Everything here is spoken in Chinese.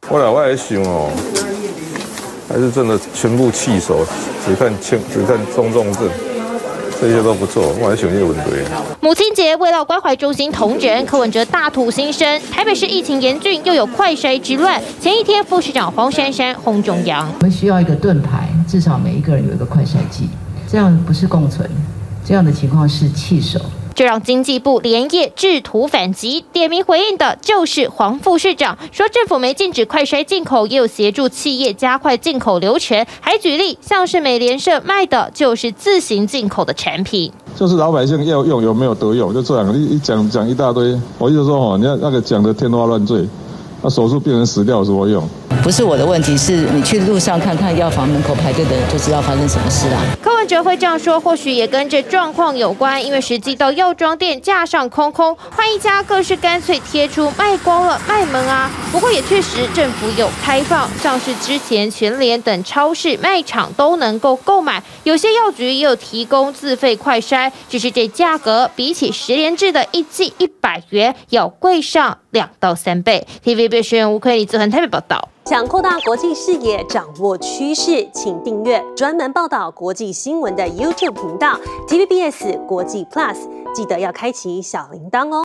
我也想哦，还是真的全部弃守，只看中正。 这些都不错，我还喜欢叶文队。 母亲节为了关怀中心同仁，柯文哲大吐心声。台北市疫情严峻，又有快筛之乱。前一天，副市长黄珊珊轰中央， 我们需要一个盾牌，至少每一个人有一个快筛剂，这样不是共存，这样的情况是弃守。 这让经济部连夜制图反击，点名回应的就是黄副市长，说政府没禁止快筛进口，也有协助企业加快进口流程，还举例像是美联社卖的就是自行进口的产品， 就是老百姓要用有没有得用，就这样一讲一大堆。我一直说哦，你要那个讲的天花乱坠，那手术病人死掉有什么用？ 不是我的问题，是你去路上看看药房门口排队的人就知道发生什么事啦。 柯文哲会这样说，或许也跟这状况有关，因为实际到药妆店架上空空，换一家更是干脆贴出卖光了卖萌啊。不过也确实政府有开放，像是之前全联等超市卖场都能够购买，有些药局也有提供自费快筛，只是这价格比起10连制的一剂100元要贵上2到3倍。TVB 学员吴奎李子恒台北报道。 想扩大国际视野，掌握趋势，请订阅专门报道国际新闻的 YouTube 频道 TVBS 国际 Plus， 记得要开启小铃铛哦。